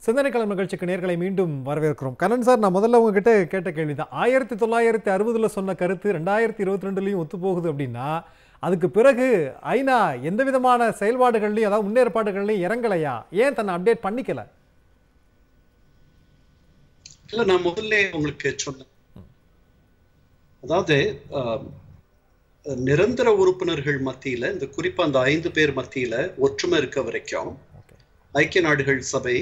சிந்தனைக்களம் நிகழ்ச்சிக்கு நேர்களை மீண்டும் வரவேற்கிறோம். கண்ணன் சார், நான் முதல்ல உங்ககிட்ட கேட்ட கேள்விதான். 1960 சொன்ன கருத்து 2022 ஒத்து போகுது அப்படின்னா, அதுக்கு பிறகு ஐநா எந்த விதமான செயல்பாடுகள்லையும் அதாவது முன்னேற்பாடுகள்லையும் இறங்கலையா? ஏன் தன்னை அப்டேட் பண்ணிக்கல? இல்ல, நான் முதல்ல உங்களுக்கு சொன்னேன். அதாவது நிரந்தர உறுப்பினர்கள் மத்தியில, இந்த குறிப்பா அந்த 5 பேர் மத்தியில ஒற்றுமை இருக்க வரைக்கும் ஐக்கிய நாடுகள் சபை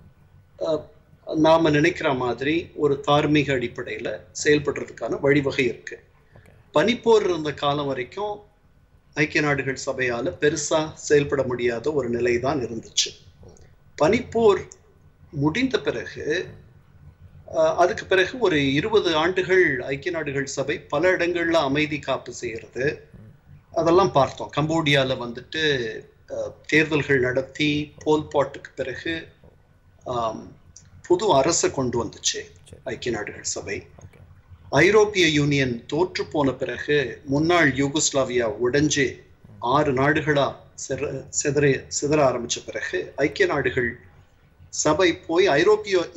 நாம நினைக்கிற மாதிரி ஒரு தார்மீக அடிப்படையில செயல்படுறதுக்கான வழிவகை இருக்கு. பனிப்போர் இருந்த காலம் வரைக்கும் ஐக்கிய நாடுகள் சபையால பெருசா செயல்பட முடியாத ஒரு நிலைதான் இருந்துச்சு. பனிப்போர் முடிந்த பிறகு அதுக்கு பிறகு ஒரு 20 ஆண்டுகள் ஐக்கிய நாடுகள் சபை பல இடங்கள்ல அமைதி காப்பு செய்யறது அதெல்லாம் பார்த்தோம். கம்போடியால வந்துட்டு தேர்தல்கள் நடத்தி போல்பாட்டுக்கு பிறகு புது அரசை கொண்டு வந்துச்சு ஐக்கிய நாடுகள் சபை. ஐரோப்பிய யூனியன் தோற்று போன பிறகு முன்னாள் யூகோஸ்லாவியா உடைஞ்சு 6 நாடுகளா சிதற ஆரம்பிச்ச பிறகு ஐக்கிய நாடுகள் சபை போய் ஐரோப்பிய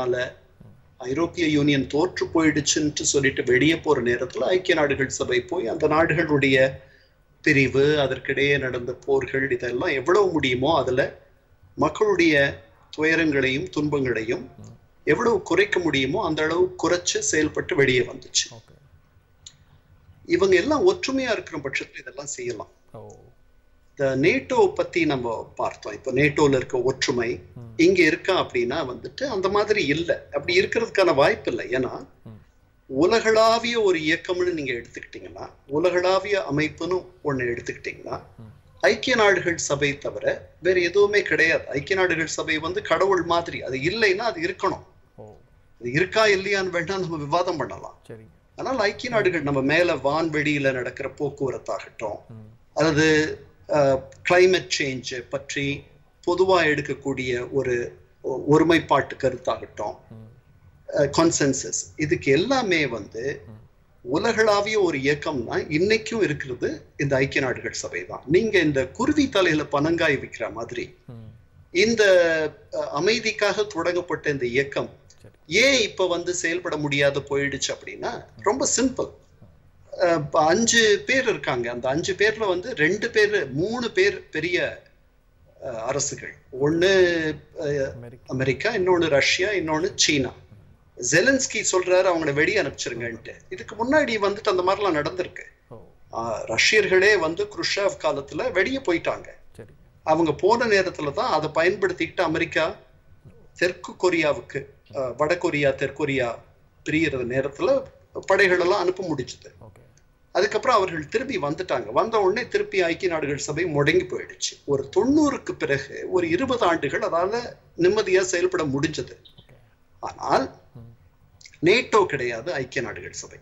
யூனியன் தோற்று போயிடுச்சுன்னு சொல்லிட்டு வெளியே போற நேரத்துல ஐக்கிய நாடுகள் சபை போய் அந்த நாடுகளுடைய பிரிவு, அதற்கிடையே நடந்த போர்கள், இதெல்லாம் எவ்வளவு முடியுமோ அதுல மக்களுடைய துயரங்களையும் துன்பங்களையும் எவ்வளவு குறைக்க முடியுமோ அந்த அளவு குறைச்சு செயல்பட்டு வெளியே வந்துச்சு. இவங்க எல்லாம் ஒற்றுமையா இருக்கிற பட்சத்துல இதெல்லாம் செய்யலாம். இந்த நேட்டோ பத்தி நம்ம பார்த்தோம். இப்ப நேட்டோல இருக்க ஒற்றுமை இங்க இருக்கா அப்படின்னா வந்துட்டு அந்த மாதிரி இல்லை. அப்படி இருக்கிறதுக்கான வாய்ப்பு இல்லை. ஏன்னா உலகளாவிய ஒரு இயக்கம்னு நீங்க எடுத்துக்கிட்டீங்கன்னா, உலகளாவிய அமைப்புன்னு ஒண்ணு எடுத்துக்கிட்டீங்கன்னா, ஐக்கிய நாடுகள் சபை தவிர வேற எதுவுமே கிடையாது. ஐக்கிய நாடுகள் சபை கடவுள் மாதிரி. அது இல்லைன்னா அது இருக்கணும். அது இருக்கா இல்லையான்னு வேணா நம்ம விவாதம் பண்ணலாம். ஆனால் ஐக்கிய நாடுகள் நம்ம மேல வான்வெளியில நடக்கிற போக்குவரத்தாகட்டும், அல்லது கிளைமேட் சேஞ்ச் பற்றி பொதுவா எடுக்கக்கூடிய ஒரு ஒருமைப்பாட்டு கருத்தாகட்டும், கான்சென்சஸ், இதுக்கு எல்லாமே உலகளாவிய ஒரு இயக்கம்னா இன்னைக்கும் இருக்கிறது இந்த ஐக்கிய நாடுகள் சபை தான். நீங்க இந்த குருவி தலையில பனங்காய் வைக்கிற மாதிரி இந்த அமைதிக்காக தொடங்கப்பட்ட இந்த இயக்கம் ஏன் இப்ப செயல்பட முடியாத போயிடுச்சு அப்படின்னா ரொம்ப சிம்பிள். 5 பேர் இருக்காங்க. அந்த 5 பேர்ல 3 பேர் பெரிய அரசுகள். ஒண்ணு அமெரிக்கா, இன்னொன்னு ரஷ்யா, இன்னொன்னு சீனா. ஜெலன்ஸ்கி சொல்றாரு அவங்களை வெளியே அனுப்பிச்சிருங்கன்ட்டு. இதுக்கு முன்னாடி அந்த மாதிரிலாம் நடந்திருக்கு. ரஷ்யர்களே குருஷேவ் காலத்துல வெளியே போயிட்டாங்க. அவங்க போன நேரத்துலதான் அதை பயன்படுத்திக்கிட்டு அமெரிக்கா தெற்கு கொரியாவுக்கு, வட கொரியா தெற்கொரியா பிரிகிற நேரத்துல படைகள் எல்லாம் அனுப்ப முடிச்சது. அதுக்கப்புறம் அவர்கள் திரும்பி வந்துட்டாங்க. வந்த உடனே திருப்பி ஐக்கிய நாடுகள் சபை முடங்கி போயிடுச்சு. ஒரு 90க்கு பிறகு ஒரு 20 ஆண்டுகள் அதால நிம்மதியா செயல்பட முடிஞ்சது. ஆனால் நேட்டோ கிடையாது ஐக்கிய நாடுகள் சபை.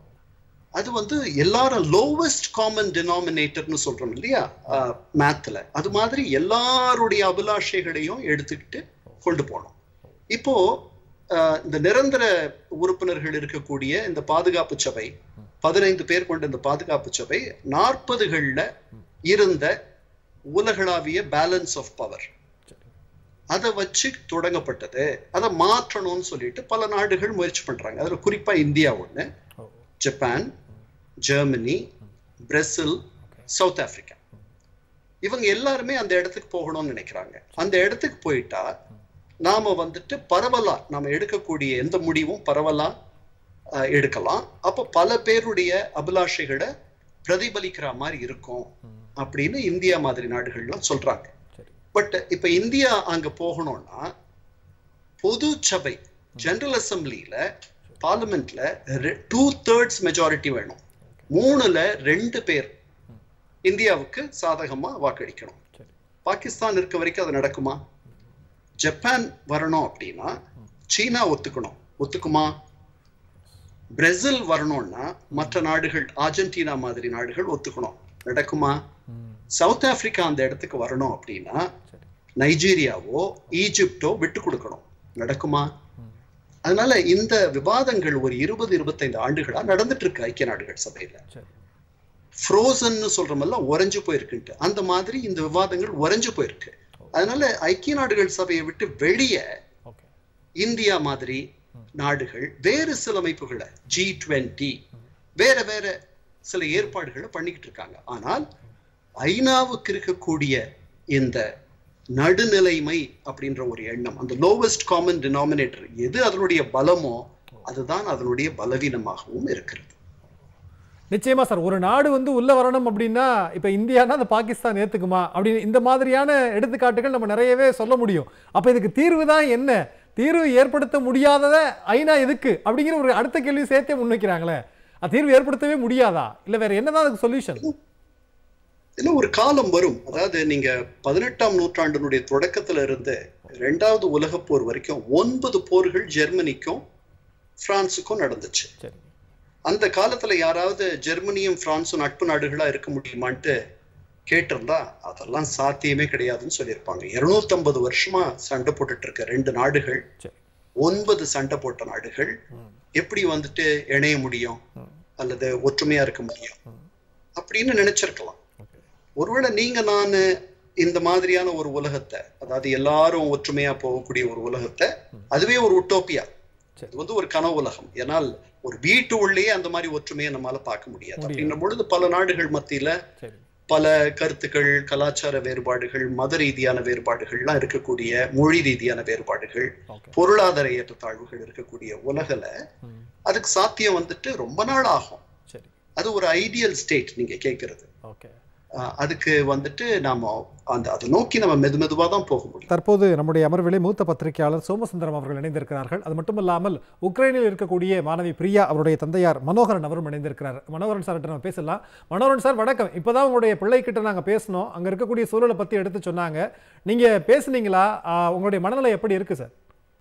அது எல்லாரும் லோவஸ்ட் காமன் டினாமினேட்டர்னு சொல்றோம் இல்லையா மேத்ல, அது மாதிரி எல்லாருடைய அபிலாஷைகளையும் எடுத்துக்கிட்டு கொண்டு போனோம். இப்போ இந்த நிரந்தர உறுப்பினர்கள் இருக்கக்கூடிய இந்த பாதுகாப்பு சபை, 15 பேர் கொண்ட இந்த பாதுகாப்பு சபை 40களில் இருந்த உலகளாவிய பேலன்ஸ் ஆஃப் பவர் அதை வச்சு தொடங்கப்பட்டது. அதை மாற்றணும்னு சொல்லிட்டு பல நாடுகள் முயற்சி பண்றாங்க. அதுல குறிப்பா இந்தியா ஒண்ணு, Japan, Germany, Brazil, South Africa, இவங்க எல்லாருமே அந்த இடத்துக்கு போகணும்னு நினைக்கிறாங்க. அந்த இடத்துக்கு போயிட்டா நாம பரவலா நாம எடுக்கக்கூடிய எந்த முடிவும் பரவலா எடுக்கலாம். அப்போ பல பேருடைய அபிலாஷைகளை பிரதிபலிக்கிற மாதிரி இருக்கும் அப்படின்னு இந்தியா மாதிரி நாடுகள்லாம் சொல்றாங்க. பட் இப்ப இந்தியா அங்க போகணும்னா பொது சபை ஜெனரல் அசம்பிளில பார்லிமெண்ட்ல 2/3 மெஜாரிட்டி வேணும். 3ல் 2 பேர் இந்தியாவுக்கு சாதகமா வாக்களிக்கணும். பாகிஸ்தான் இருக்க வரைக்கும் அது நடக்குமா? ஜப்பான் வரணும் அப்படின்னா சீனா ஒத்துக்குமா? பிரேசில் வரணும்னா மற்ற நாடுகள், அர்ஜென்டினா மாதிரி நாடுகள் ஒத்துக்கணும். நடக்குமா? சவுத் ஆப்பிரிக்கா அந்த இடத்துக்கு வரணும் அப்படின்னா நைஜீரியாவோ ஈஜிப்டோ விட்டு கொடுக்கணும். நடக்குமா? அதனால இந்த விவாதங்கள் ஒரு 20-25 ஆண்டுகளா நடந்துட்டு இருக்கு ஐக்கிய நாடுகள் சபையில. ஃப்ரோசன் சொல்றமெல்லாம் உறைஞ்சு போயிருக்குன்ட்டு அந்த மாதிரி இந்த விவாதங்கள் உறைஞ்சு போயிருக்கு. அதனால ஐக்கிய நாடுகள் சபையை விட்டு வெளியே இந்தியா மாதிரி நாடுகள் வேறு சில அமைப்புகளை G20 வேற வேற சில ஏற்பாடுகளை பண்ணிக்கிட்டு இருக்காங்க. ஆனால் ஐநாவுக்கு இருக்கக்கூடிய இந்த நடுநிலைமை அப்படின்ற ஒரு எண்ணம், அந்த லோவஸ்ட் காமன் டினாமினேட்டர் எது அதனுடைய பலமோ அதுதான் அதனுடைய பலவீனமாகவும் இருக்கிறது. நிச்சயமா சார். ஒரு நாடு வந்து உள்ள வரணும் அப்படின்னா இப்ப இந்தியானா அந்த பாகிஸ்தான் ஏத்துக்குமா அப்படின்னு இந்த மாதிரியான எடுத்துக்காட்டுகள் நம்ம நிறையவே சொல்ல முடியும். அப்ப இதுக்கு தீர்வு தான் என்ன? தீர்வு ஏற்படுத்த முடியாதத ஐநா எதுக்கு அப்படிங்கிற ஒரு அடுத்த கேள்வி சேர்த்தே முன்வைக்கிறாங்களே. தீர்வு ஏற்படுத்தவே முடியாதா? இல்ல வேற என்னதான் அதுக்கு சொல்யூஷன்? இல்ல, ஒரு காலம் வரும். அதாவது நீங்க 18ஆம் நூற்றாண்டினுடைய தொடக்கத்துல இருந்து 2வது உலகப் போர் வரைக்கும் 9 போர்கள் ஜெர்மனிக்கும் பிரான்சுக்கும் நடந்துச்சு. அந்த காலத்துல யாராவது ஜெர்மனியும் பிரான்சும் நட்பு நாடுகளா இருக்க முடியுமான்ட்டு கேட்டிருந்தா அதெல்லாம் சாத்தியமே கிடையாதுன்னு சொல்லியிருப்பாங்க. 250 வருஷமா சண்டை போட்டுட்டு இருக்க 2 நாடுகள், 9 சண்டை போட்ட நாடுகள் எப்படி வந்துட்டு இணைய முடியும் அல்லது ஒற்றுமையா இருக்க முடியும் அப்படின்னு நினைச்சிருக்கலாம். ஒருவேளை நீங்க நான் இந்த மாதிரியான ஒரு உலகத்தை, அதாவது எல்லாரும் ஒற்றுமையா போகக்கூடிய ஒரு உலகத்தை, அதுவே ஒரு உட்டோப்பியா, இது வந்து ஒரு கனவு உலகம். ஏன்னால் ஒரு வீட்டு உள்ளேயே அந்த மாதிரி ஒற்றுமையை நம்மளால பார்க்க முடியாது. அப்படின்ற பொழுது பல நாடுகள் மத்தியில பல கருத்துக்கள், கலாச்சார வேறுபாடுகள், மத ரீதியான வேறுபாடுகள்லாம் இருக்கக்கூடிய, மொழி ரீதியான வேறுபாடுகள், பொருளாதார ஏற்றத்தாழ்வுகள் இருக்கக்கூடிய உலகில அதுக்கு சாத்தியம் வந்துட்டு ரொம்ப நாள் ஆகும். அது ஒரு ஐடியல் ஸ்டேட் நீங்க கேட்கறது. அதுக்கு வந்துட்டு நாம அதை நோக்கி நம்ம மெதுவா தான் போக முடியும். தற்போது நம்முடைய அமர்விலே மூத்த பத்திரிகையாளர் சோமசுந்தரம் அவர்கள் இணைந்திருக்கிறார்கள். அது மட்டுமல்லாமல் உக்ரைனில் இருக்கக்கூடிய மாணவி பிரியா அவருடைய தந்தையார் மனோகரன் அவரும் இணைந்திருக்கிறார். மனோகரன் சார் நம்ம பேசலாம். மனோகரன் சார் வணக்கம். இப்பதான் உங்களுடைய பிள்ளைகிட்ட நாங்க பேசணும், அங்க இருக்கக்கூடிய சூழலை பத்தி எடுத்து சொன்னாங்க. நீங்க பேசுனீங்களா? உங்களுடைய மனநிலை எப்படி இருக்கு சார்?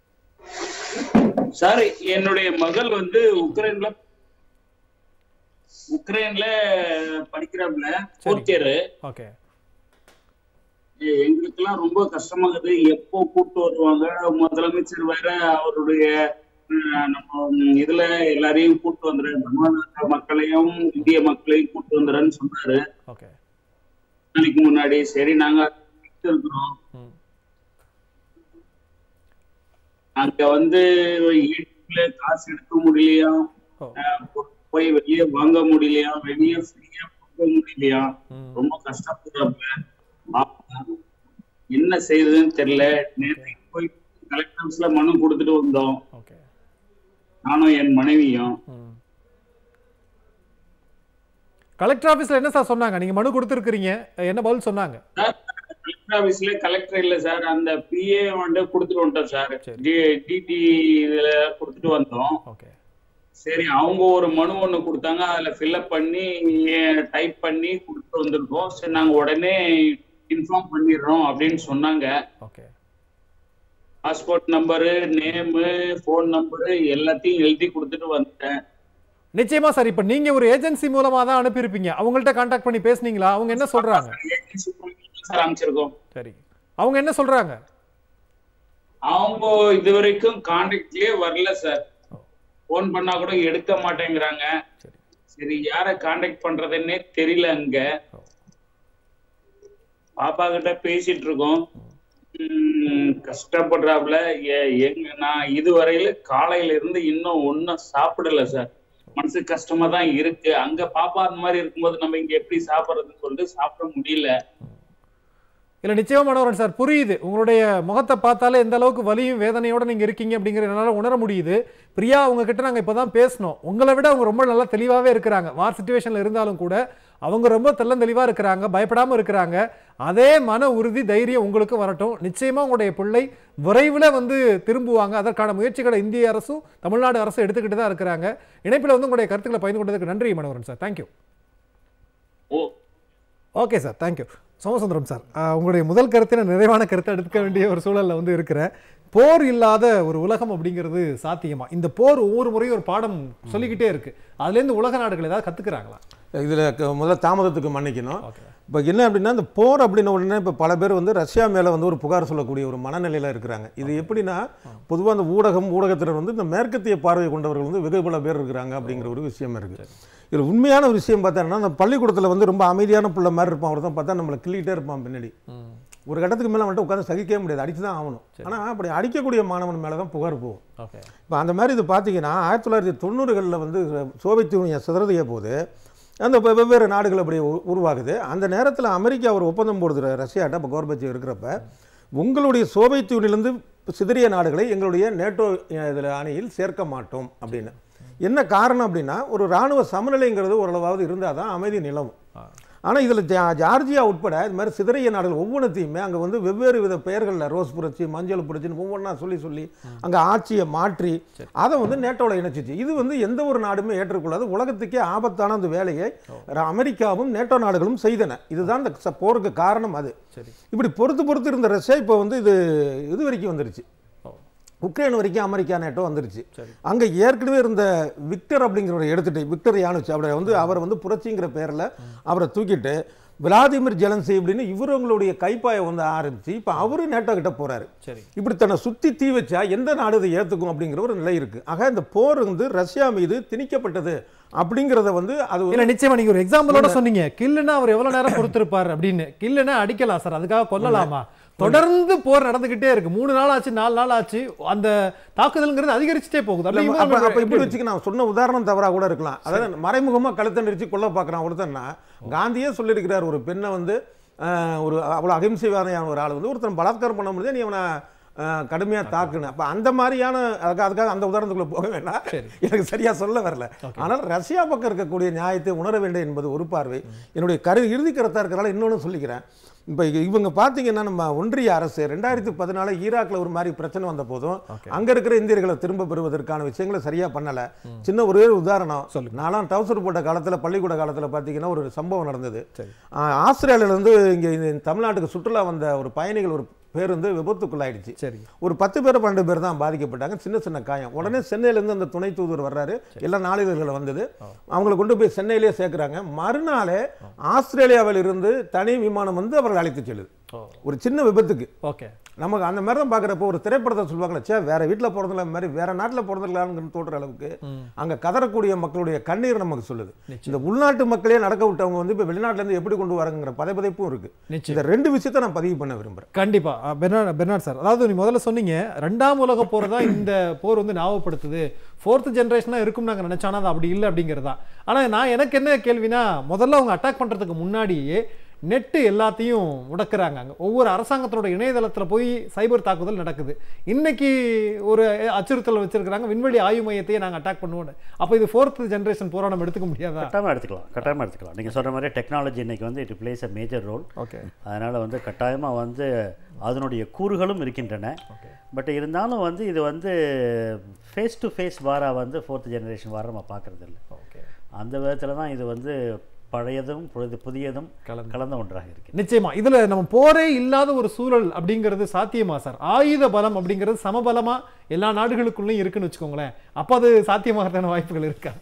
சார், என்னுடைய மகள் வந்து உக்ரைன்ல படிக்கிறாப்ல, ஃபோர்த் இயர். ஓகே. எங்களுக்கெல்லாம் ரொம்ப கஷ்டமாகுது. எப்போ கூப்பிட்டு வருவாங்க? முதலமைச்சர் வேற அவருடைய நம்ம இதுல எல்லாரையும் கூப்பிட்டு வந்துடுறேன், தமிழ்நாட்டு மக்களையும் இந்திய மக்களையும் கூப்பிட்டு வந்துடுறேன்னு சொன்னாரு நாளைக்கு முன்னாடி. சரி, நாங்க இருக்கிறோம். அங்க வந்து காசு எடுக்க முடியலையா, போய் வெளியே வாங்க முடியலையா, வெளியே ஃப்ரீயா போக முடியலையா, ரொம்ப கஷ்டப்படுறாங்க. என்ன செய்யறதுன்னு தெரியல. நேற்று போய் கலெக்டர் ஆபீஸ்ல மனு கொடுத்துட்டு வந்தோம், நானும் என் மனைவியும். கலெக்டர் ஆபீஸ்ல என்ன சார் சொன்னாங்க? நீங்க மனு கொடுத்துருக்கீங்க, என்ன பதில் சொன்னாங்க? கலெக்டர் ஆபீஸ்ல கலெக்டர் இல்ல சார், அந்த PA வந்து கொடுத்துட்டு வந்துட்டோம் சார். DT இதுல கொடுத்துட்டு வந்தோம். சரி, அவங்க ஒரு மனு ஒண்ணு கொடுத்தாங்க, அதுல ஃபில்அப் பண்ணி டைப் பண்ணி கொடுத்துட்டு வந்திருக்கோம். சரி, நாங்க உடனே இன்ஃபார்ம் பண்ணிடுறோம் அப்படின்னு சொன்னாங்க. Passport number, name, phone number எல்லாத்தையும் எழுதி கொடுத்துட்டு வந்துட்டேன். நிச்சயமா சார். இப்ப நீங்க ஒரு ஏஜென்சி மூலமா தான் அனுப்பியிருப்பீங்க, அவங்கள்ட்ட கான்டாக்ட் பண்ணி பேசுனீங்களா? அவங்க என்ன சொல்றாங்க? சார் அமைச்சிருக்கோம். சரி, அவங்க என்ன சொல்றாங்க? அவங்க இதுவரைக்கும் கான்டாக்ட்லயே வரல சார். போன் பண்ணா கூட எடுக்க மாட்டேங்கிறாங்க. சரி, யார கான்டாக்ட் பண்றதுன்னே தெரியல. அங்க பாப்பா கிட்ட பேசிட்டு இருக்கோம். கஷ்டப்படுறாப்புல. நான் இதுவரையில காலையில இருந்து இன்னும் ஒன்னும் சாப்பிடல சார். மனசு கஷ்டமா தான் இருக்கு. அங்க பாப்பா அந்த மாதிரி இருக்கும்போது நம்ம இங்க எப்படி சாப்பிடுறதுன்னு சொல்லிட்டு சாப்பிட முடியல. இல்லை, நிச்சயமா மனோகரன் சார், புரியுது. உங்களுடைய முகத்தை பார்த்தாலே எந்த அளவுக்கு வலியும் வேதனையோட நீங்க இருக்கீங்க அப்படிங்கிற என்னால் உணர முடியுது. பிரியா, உங்ககிட்ட நாங்கள் இப்போ தான் பேசணும். உங்களை விட அவங்க ரொம்ப நல்லா தெளிவாகவே இருக்கிறாங்க. வார் சிச்சுவேஷனில் இருந்தாலும் கூட அவங்க ரொம்ப தெளிவாக இருக்கிறாங்க, பயப்படாமல் இருக்கிறாங்க. அதே மன உறுதி, தைரியம் உங்களுக்கு வரட்டும். நிச்சயமாக உங்களுடைய பிள்ளை விரைவில் வந்து திரும்புவாங்க. அதற்கான முயற்சிகளை இந்திய அரசும் தமிழ்நாடு அரசும் எடுத்துக்கிட்டு தான் இருக்கிறாங்க. இணைப்பில் வந்து உங்களுடைய கருத்துக்களை பகிர்ந்து கொண்டதுக்கு நன்றி Manoharan sir. Thank you. Okay sir, thank you. Somasundaram sir, உங்களுடைய முதல் கருத்தை நிறைவான கருத்தை எடுக்க வேண்டிய ஒரு சூழலில் வந்து இருக்கிறேன். போர் இல்லாத ஒரு உலகம் அப்படிங்கிறது சாத்தியமா? இந்த போர் ஒவ்வொரு முறையும் ஒரு பாடம் சொல்லிக்கிட்டே இருக்கு. அதுலேருந்து உலக நாடுகள் ஏதாவது கற்றுக்குறாங்களா? இதில் முதல்ல தாமதத்துக்கு மன்னிக்கணும். இப்போ என்ன அப்படின்னா, இந்த போர் அப்படின்ன உடனே இப்போ பல பேர் வந்து ரஷ்யா மேலே வந்து ஒரு புகார் சொல்லக்கூடிய ஒரு மனநிலையில் இருக்கிறாங்க. இது எப்படின்னா, பொதுவாக அந்த ஊடகத்தினர் வந்து இந்த மேற்கத்திய பார்வை கொண்டவர்கள் வந்து வெகு பல பேர் இருக்கிறாங்க அப்படிங்கிற ஒரு விஷயம் இருக்குது. இதில் உண்மையான விஷயம் பார்த்தோன்னா, அந்த பள்ளிக்கூடத்தில் வந்து ரொம்ப அமைதியான பிள்ளை மாதிரி இருப்பான், அவர் தான் பார்த்தா நம்மளை கிள்ளிகிட்டே இருப்பான் பின்னாடி. ஒரு கட்டத்துக்கு மேலே வந்துட்டு உட்காந்து சகிக்கவே முடியாது, அடித்து தான் ஆகணும். ஆனால் அப்படி அடிக்கக்கூடிய மாணவன் மேலே தான் புகார் போகும். இப்போ அந்த மாதிரி இது பார்த்தீங்கன்னா 1990களில் வந்து சோவியத் யூனியன் சிதறதிய போது அந்த வெவ்வேறு நாடுகள் அப்படி உருவாகுது. அந்த நேரத்தில் அமெரிக்கா ஒரு ஒப்பந்தம் போடுது ரஷ்யாட்ட, இப்போ கோர்பச்சேவ் இருக்கிறப்ப, உங்களுடைய சோவியத் யூனியன்லேருந்து சிதறிய நாடுகளை எங்களுடைய நேட்டோ இதில் அணியில் சேர்க்க மாட்டோம் அப்படின்னு. என்ன காரணம் அப்படின்னா, ஒரு இராணுவ சமநிலைங்கிறது ஓரளவாவது இருந்தால் தான் அமைதி நிலவும். ஆனால் இதில் ஜார்ஜியா உட்பட இது மாதிரி சிதறிய நாடுகள் ஒவ்வொன்றத்தையுமே அங்கே வந்து வெவ்வேறு வித பெயர்களில் ரோஸ் புரட்சி, மஞ்சள் புரட்சின்னு ஒவ்வொன்றா சொல்லி அங்கே ஆட்சியை மாற்றி அதை வந்து நேட்டோவில் இணைச்சிச்சு. இது வந்து எந்த ஒரு நாடுமே ஏற்றுக்கொள்ளாது. உலகத்துக்கே ஆபத்தான அந்த வேலையை அமெரிக்காவும் நேட்டோ நாடுகளும் செய்தன. இதுதான் இந்த போருக்கு காரணம். அது இப்படி பொறுத்து இருந்த ரஷ்யா இப்போ வந்து இது வரைக்கும் வந்துருச்சு, உக்ரைன் வரைக்கும் அமெரிக்கா நேட்டோ வந்துருச்சு. அங்கே ஏற்கனவே இருந்த விக்டர் அப்படிங்கிறவரை எடுத்துட்டு, விக்டர் யானுச்சு அவரை வந்து புரட்சிங்கிற பேரில் அவரை தூக்கிட்டு விளாடிமிர் ஜெலன்ஸ்கி அப்படின்னு இவருங்களுடைய கைப்பாயை வந்து ஆரம்பிச்சு இப்போ அவரு நேட்டோ கிட்ட போறாரு. இப்படி தன்னை சுற்றி தீ வச்சா எந்த நாடு இதை ஏற்றுக்கும் அப்படிங்கிற ஒரு நிலை இருக்கு. ஆக இந்த போர் வந்து ரஷ்யா மீது திணிக்கப்பட்டது அப்படிங்கிறத வந்து அது இல்லை, நிச்சயமா நீங்க ஒரு எக்ஸாம்பிளோட சொன்னீங்க. கில்லுன்னா அவர் எவ்வளவு நேரம் பொறுத்திருப்பார் அப்படின்னு. கில்லுன்னா அடிக்கலாம் சார், அதுக்காக கொல்லலாமா? தொடர்ந்து போர் நடந்துகிட்டே இருக்கு. 3 நாள் ஆச்சு, 4 நாள் ஆச்சு, அந்த தாக்குதல்ங்கிறது அதிகரிச்சுட்டே போகுது. அப்ப இப்படி வச்சுக்க நான் சொன்ன உதாரணம் தவறா கூட இருக்கலாம். அதாவது மறைமுகமா கழுத்தை நெரிச்சு கொல்ல பார்க்கறான் ஒருத்தன்னா, காந்தியே சொல்லியிருக்கிறார், ஒரு பெண்ணை வந்து ஒரு அவ்வளவு அகிம்சைவாதியான ஒரு ஆள் வந்து ஒருத்தன் பலாத்காரம் பண்ண முடியாது, நீ அவனை கடுமையா தாக்குன்னு. அப்ப அந்த மாதிரியான அதுக்காக அந்த உதாரணத்துக்குள்ள போக வேண்டாம், எனக்கு சரியா சொல்ல வரல. ஆனால் ரஷ்யா பக்கம் இருக்கக்கூடிய நியாயத்தை உணர வேண்டும் என்பது ஒரு பார்வை. என்னுடைய இறுதி கருத்தா இருக்கிறனால இன்னொன்னு சொல்லிக்கிறேன். இப்போ இவங்க பார்த்தீங்கன்னா, நம்ம ஒன்றிய அரசு 2014 ஈராக்கில் ஒரு மாதிரி பிரச்சனை வந்த போதும் அங்கே இருக்கிற இந்தியர்களை திரும்ப பெறுவதற்கான விஷயங்களை சரியாக பண்ணலை. சின்ன ஒரே உதாரணம், நான்லாம் டவுசர் போட்ட காலத்தில், பள்ளிக்கூட காலத்தில் பார்த்தீங்கன்னா ஒரு சம்பவம் நடந்தது. ஆஸ்திரேலியாவிலேருந்து இங்கே தமிழ்நாட்டுக்கு சுற்றுலா வந்த ஒரு பயணிகள் ஒரு பேருந்து விபத்துக்குள்ளாயிடுச்சு. ஒரு 10 பேர் 12 பேர் தான் பாதிக்கப்பட்டாங்க, சின்ன காயம். உடனே சென்னையிலேருந்து அந்த துணை தூதர் வர்றாரு, எல்லா நாளிதழ்களை வந்தது, அவங்களை கொண்டு போய் சென்னையிலேயே சேர்க்குறாங்க. மறுநாளே ஆஸ்திரேலியாவில் இருந்து தனி விமானம் வந்து அவர்கள் அழைத்து செல்லுது ஒரு சின்ன விபத்துக்கு. நமக்கு அந்த மாதிரி தான் பார்க்குறப்போ ஒரு திரைப்படத்தை சொல்லுவாங்களே, சே வேற வீட்டில் பிறந்தல மாதிரி வேற நாட்டில் பிறந்துக்கலாம்னு தோன்ற அளவுக்கு அங்கே கதறக்கூடிய மக்களுடைய கண்ணீர் நமக்கு சொல்லுது. இந்த உள்நாட்டு மக்களே நடக்க விட்டவங்க வந்து இப்போ வெளிநாட்டிலேருந்து எப்படி கொண்டு வராங்கிற பதைப்பும் இருக்கு. இந்த 2 விஷயத்தை நான் பதிவு பண்ண விரும்புகிறேன். கண்டிப்பா பெர்னார்ட் சார், அதாவது நீ முதல்ல சொன்னீங்க 2ஆம் உலக போர் தான் இந்த போர் வந்து ஞாபகப்படுத்துது, 4th ஜெனரேஷனாக இருக்கும் நாங்கள் நினைச்சானா அது அப்படி இல்லை அப்படிங்கிறதா. ஆனால் நான் எனக்கு என்ன கேள்வினா, முதல்ல அவங்க அட்டாக் பண்ணுறதுக்கு முன்னாடியே நெட்டு எல்லாத்தையும் முடக்கிறாங்க. அங்கே ஒவ்வொரு அரசாங்கத்தோட இணையதளத்தில் போய் சைபர் தாக்குதல் நடக்குது. இன்னைக்கு ஒரு அச்சுறுத்தல் வச்சிருக்கிறாங்க, விண்வெளி ஆய்வு மையத்தையே நாங்கள் அட்டாக் பண்ணுவோம். அப்போ இது 4th ஜெனரேஷன் போராட்டம் எடுத்துக்க முடியாதா? கட்டாயமாக எடுத்துக்கலாம். நீங்கள் சொல்கிற மாதிரி டெக்னாலஜி இன்னைக்கு வந்து it plays a major role. அதனால் வந்து கட்டாயமாக வந்து அதனுடைய கூறுகளும் இருக்கின்றன. பட் இருந்தாலும் வந்து இது வந்து ஃபேஸ் டு ஃபேஸ் வாரா வந்து 4th ஜெனரேஷன் வாரம் நம்ம பார்க்குறது இல்லை. அந்த விதத்தில் தான் இது வந்து பழையதும் புதியதும் கலந்த ஒன்றாக இருக்கு. நிச்சயமா இதுல நம்ம போரே இல்லாத ஒரு சூழல் அப்படிங்கிறது சாத்தியமா சார்? ஆயுத பலம் அப்படிங்கிறது சமபலமா எல்லா நாடுகளுக்குள்ளேயும் இருக்குன்னு வச்சுக்கோங்களேன். அப்போ அது சாத்தியமாகத்தான வாய்ப்புகள் இருக்கா?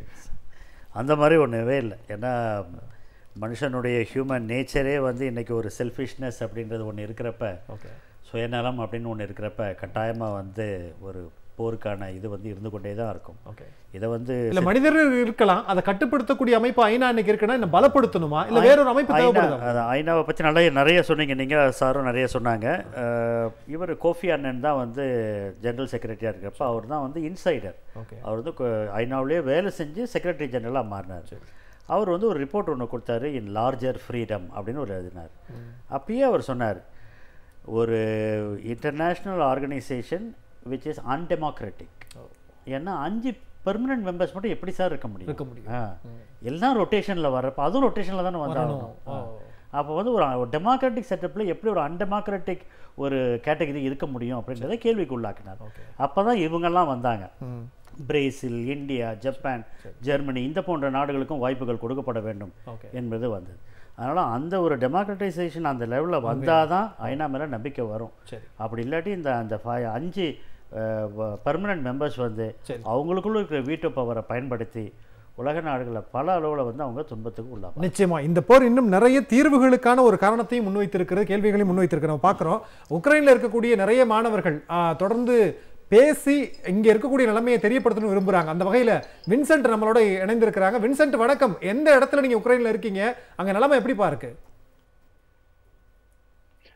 அந்த மாதிரி ஒன்றுவே இல்லை. ஏன்னா மனுஷனுடைய ஹியூமன் நேச்சரே வந்து இன்னைக்கு ஒரு செல்ஃபிஷ்னஸ் அப்படின்றது ஒன்று இருக்கிறப்ப, சுயநலம் அப்படின்னு ஒன்று இருக்கிறப்ப கட்டாயமாக வந்து ஒரு போருக்கான இது வந்து இருந்து கொண்டே தான் இருக்கும். இதை வந்து இல்ல மனிதர்கள் இருக்கலாம், அதை கட்டுப்படுத்தக்கூடிய அமைப்பு ஐநா இன்னைக்கு இருக்குன்னா என்ன பலப்படுத்தணுமா இல்லை வேற ஒரு அமைப்பு தேவைப்படுதா? ஐநாவை பற்றி நிறைய சொன்னீங்க, நீங்கள் சாரும் நிறைய சொன்னாங்க. இவர் கோஃபி அண்ணன் தான் வந்து ஜெனரல் செக்ரட்டரியாக இருக்கிறப்ப அவர் தான் வந்து இன்சைடர். அவர் வந்து ஐநாவிலேயே வேலை செஞ்சு செக்ரட்டரி ஜெனரலாக மாறினார். அவர் வந்து ஒரு ரிப்போர்ட் ஒன்று கொடுத்தாரு, இன் லார்ஜர் ஃப்ரீடம் அப்படின்னு ஒரு எழுதினார். அப்பயே அவர் சொன்னார், ஒரு international organisation which is undemocratic. ஏன்னா 5 பெர்மனன்ட் மெம்பர்ஸ் மட்டும் எப்படி சார் இருக்க முடியும்? எல்லாம் ரொட்டேஷனில் வர்றப்போ அதுவும் ரொட்டேஷனில் தானே வந்தாகணும். அப்போ வந்து ஒரு டெமோக்ராட்டிக் செட்டப்பில் எப்படி ஒரு அன்டெமோக்ராட்டிக் ஒரு கேட்டகரி இருக்க முடியும் அப்படின்றத கேள்விக்கு உள்ளாக்கினார். அப்போ தான் இவங்கெல்லாம் வந்தாங்க. பிரேசில், இந்தியா, ஜப்பான், ஜெர்மனி இந்த போன்ற நாடுகளுக்கும் வாய்ப்புகள் கொடுக்கப்பட வேண்டும் என்பது வந்தது. அதனால் அந்த ஒரு டெமோக்ரட்டைசேஷன் அந்த லெவலில் வந்தால் தான் ஐநா மேலே நம்பிக்கை வரும். அப்படி இல்லாட்டி அந்த 5 பர்மனன்ட் மெம்பர்ஸ் வந்து அவங்களுக்குள்ள இருக்கிற வீட்டோ பவரை பயன்படுத்தி உலக நாடுகளில் பல அளவில் வந்து அவங்க துன்பத்துக்கு உள்ளாங்க. நிச்சயமா இந்த போர் இன்னும் நிறைய தீர்வுகளுக்கான ஒரு காரணத்தையும் முன்வைத்திருக்கிறது, கேள்விகளையும் முன்வைத்திருக்கிறோம். பார்க்குறோம் உக்ரைனில் இருக்கக்கூடிய நிறைய மாணவர்கள் தொடர்ந்து பேசி இங்க இருக்கக்கூடிய நிலைமையை தெரியப்படுத்தணும் விரும்புறாங்க. அந்த வகையில வின்சென்ட் நம்மளோட இணைந்திருக்கிறாங்க. வின்சென்ட் வணக்கம். எந்த இடத்துல நீங்க உக்ரைன்ல இருக்கீங்க? அங்க நிலைமை எப்படி பாருக்கு?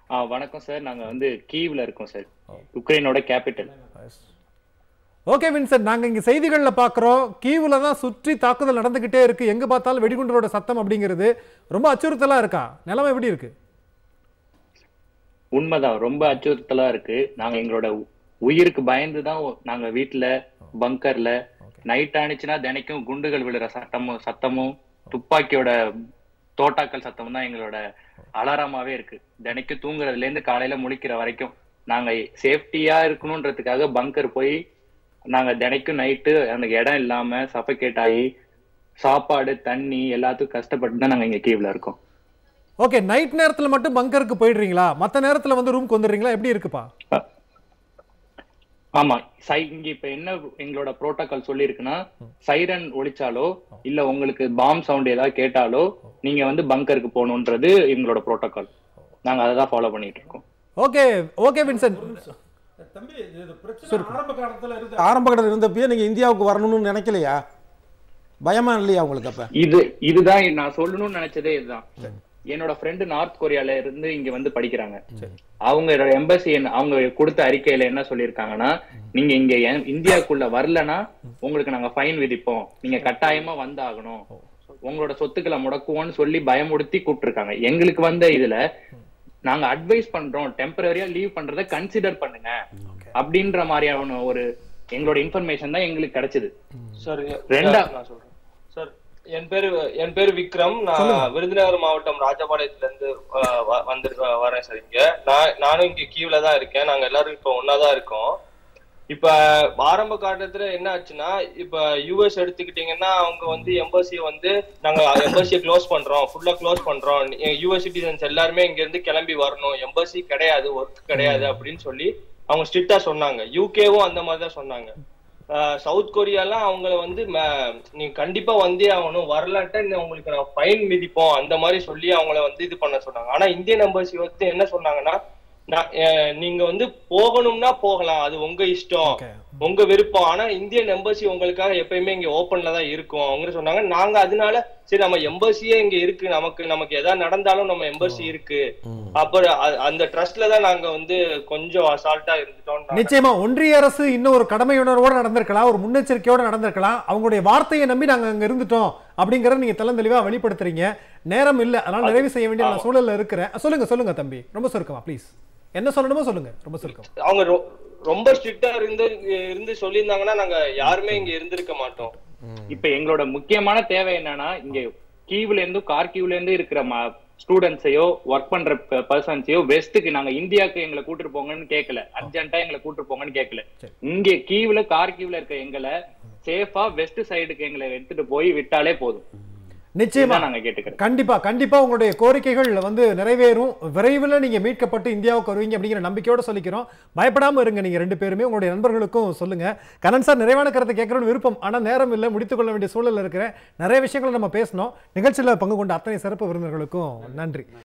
வணக்கம் சார். நாங்க வந்து கீவ்ல இருக்கோம் சார், உக்ரைனோட கேபிட்டல். ஓகே வின்சென்ட், நாங்க இங்க செய்திகள்ல பாக்குறோம் கீவ்ல தான் சுற்றி தாக்குதல் நடந்துகிட்டே இருக்கு, எங்க பார்த்தாலும் வெடிகுண்டரோட சத்தம் அப்படிங்கிறது ரொம்ப அச்சுறுத்தலா இருக்கா? நிலைமை எப்படி இருக்கு? உண்மைதான், ரொம்ப அச்சுறுத்தலா இருக்கு. நாங்க எங்களோட உயிருக்கு பயந்துதான் நாங்க வீட்டுல பங்கர்ல நைட் ஆனிச்சுன்னா தினைக்கும் குண்டுகள் விழுற சத்தமும் துப்பாக்கியோட தோட்டாக்கள் சத்தமும் தான் எங்களோட அலாரமாவே இருக்கு. தினைக்கும் தூங்குறதுல இருந்து காலையில முழிக்கிற வரைக்கும் நாங்க சேஃப்டியா இருக்கணும்ன்றதுக்காக பங்கர் போய் நாங்க தினைக்கும் நைட்டு அந்த இடம் இல்லாம சஃபகேட் ஆகி சாப்பாடு தண்ணி எல்லாத்துக்கும் கஷ்டப்பட்டு தான் நாங்க இங்க கீவ்ல இருக்கோம். ஓகே, நைட் நேரத்துல மட்டும் பங்கருக்கு போயிடுறீங்களா? மத்த நேரத்துல வந்து ரூம்க்கு வந்துடுறீங்களா? எப்படி இருக்குப்பா? ஆமா, இங்க இப்ப என்ன எங்களோட புரோட்டோகால் சொல்லி இருக்குன்னா, சைரன் ஒலிச்சாலோ இல்ல உங்களுக்கு பாம் சவுண்ட் ஏதாவது கேட்டாலோ நீங்க வந்து பங்கருக்கு போகணும்ன்றது எங்களோட புரோட்டோகால். நாங்க அதை தான் ஃபாலோ பண்ணிட்டு இருக்கோம். ஓகே ஓகே வின்சென்ட், ஆரம்ப காலத்துல இருந்தப்பயே நீங்க இந்தியாவுக்கு வரணும்னு நினைக்கலையா? பயமா இல்லையா உங்களுக்கு? அப்ப இதுதான் நான் சொல்லணும்னு நினைச்சதே. இதுதான் என்னோட ஃப்ரெண்டு நார்த் கொரியால இருந்து இங்க வந்து படிக்கிறாங்க. அவங்க எம்பசி அவங்க கொடுத்த அறிக்கையில என்ன சொல்லியிருக்காங்கன்னா, நீங்க இங்க இந்தியாவுக்குள்ள வரலன்னா உங்களுக்கு நாங்க ஃபைன் விதிப்போம், நீங்க கட்டாயமா வந்தாகணும், உங்களோட சொத்துக்களை முடக்குவோம்னு சொல்லி பயமுறுத்தி கூப்பிட்டுருக்காங்க. எங்களுக்கு வந்த இதுல நாங்க அட்வைஸ் பண்றோம், டெம்பரரியா லீவ் பண்றதை கன்சிடர் பண்ணுங்க அப்படின்ற மாதிரியான ஒரு எங்களோட இன்ஃபர்மேஷன் தான் எங்களுக்கு கிடைச்சது. சார் சார், என் பேரு விக்ரம். நான் விருதுநகர் மாவட்டம் ராஜபாளையத்துல இருந்து வரேன் சார். இங்க நானும் இங்க கீவ்ல தான் இருக்கேன். நாங்க எல்லாரும் இப்ப ஒன்னாதான் இருக்கோம். இப்ப ஆரம்ப காலத்துல என்ன ஆச்சுன்னா, இப்ப யூஎஸ் எடுத்துக்கிட்டீங்கன்னா அவங்க வந்து எம்பசியை வந்து நாங்க எம்பசியை க்ளோஸ் பண்றோம், ஃபுல்லா க்ளோஸ் பண்றோம், யூஎஸ் சிட்டிசன்ஸ் எல்லாருமே இங்க இருந்து கிளம்பி வரணும், எம்பசி கிடையாது, ஒர்க் கிடையாது அப்படின்னு சொல்லி அவங்க ஸ்ட்ரிக்டா சொன்னாங்க. யூகேவும் அந்த மாதிரிதான் சொன்னாங்க. சவுத் கொரியாலாம் அவங்கள வந்து நீங்க கண்டிப்பா வந்தே ஆகணும், வரலாட்ட உங்களுக்கு நான் ஃபைன் விதிப்போம் அந்த மாதிரி சொல்லி அவங்கள வந்து இது பண்ண சொன்னாங்க. ஆனா இந்தியன் எம்பசி வந்து என்ன சொன்னாங்கன்னா, நீங்க வந்து போகணும்னா போகலாம், அது உங்க இஷ்டம், உங்க விருப்பம், ஆனா இந்தியன் எம்பசி உங்களுக்காக எப்பயுமே இங்க ஓப்பன்ல தான் இருக்கும் அவங்க சொன்னாங்க. நாங்க அதனால சரி நம்ம எம்பசியே இங்க இருக்கு, நமக்கு எதாவது நடந்தாலும் நம்ம எம்பசி இருக்கு, அப்புறம் அந்த ட்ரஸ்ட்ல தான் நாங்க வந்து கொஞ்சம் அசால்ட்டா இருந்துட்டோம். நிச்சயமா ஒன்றிய அரசு இன்னும் ஒரு கடமை உணர்வோட நடந்திருக்கலாம், ஒரு முன்னெச்சரிக்கையோட நடந்திருக்கலாம். அவங்களுடைய வார்த்தையை நம்பி நாங்க அங்க இருந்துட்டோம் அப்படிங்கறத நீங்க தெளிவா வெளிப்படுத்துறீங்க. நேரம் இல்ல, அதனால நிறைவு செய்ய வேண்டிய சூழல்ல இருக்கிறேன். சொல்லுங்க தம்பி, ரொம்ப சுருக்கமா ப்ளீஸ். என்ன சொல்லணுமோ சொல்லுங்க, ரொம்ப சுருக்கம். அவங்க ரொம்ப ஸ்ட்ரிக்ட்டா இருந்து சொல்லியிருந்தாங்கன்னா நாங்க யாருமே இங்க இருந்திருக்க மாட்டோம். இப்ப எங்களோட முக்கியமான தேவை என்னன்னா, இங்க கீவ்ல இருந்து கார்கிவ்ல இருந்து இருக்கிற ஸ்டூடெண்ட்ஸையோ ஒர்க் பண்ற பர்சன்ஸையோ வெஸ்ட்டுக்கு நாங்க இந்தியாவுக்கு எங்களை கூட்டு போங்கன்னு கேட்கல, அர்ஜென்ட்டா எங்களை கூட்டு போங்கன்னு கேட்கல. இங்க கீவ்ல கார்கிவ்ல இருக்க எங்களை சேஃபா வெஸ்ட் சைடுக்கு எங்களை எடுத்துட்டு போய் விட்டாலே போதும். நிச்சயமா நாங்க கேட்டுக்கிறோம். கண்டிப்பா உங்களுடைய கோரிக்கைகள் வந்து நிறைவேறும். விரைவில் நீங்க மீட்கப்பட்டு இந்தியாவுக்கு வருவீங்க அப்படிங்கிற நம்பிக்கையோட சொல்லிக்கிறோம். பயப்படாம இருங்க நீங்க ரெண்டு பேருமே. உங்களுடைய நண்பர்களுக்கும் சொல்லுங்க. கண்ணன் சார் நிறைவான கருத்தை கேட்கணும்னு விருப்பம், ஆனா நேரம் இல்லை, முடித்துக் கொள்ள வேண்டிய சூழல் இருக்கிற நிறைய விஷயங்களை நம்ம பேசணும். நிகழ்ச்சியில் பங்கு கொண்ட அத்தனை சிறப்பு விருந்தினர்களுக்கும் நன்றி.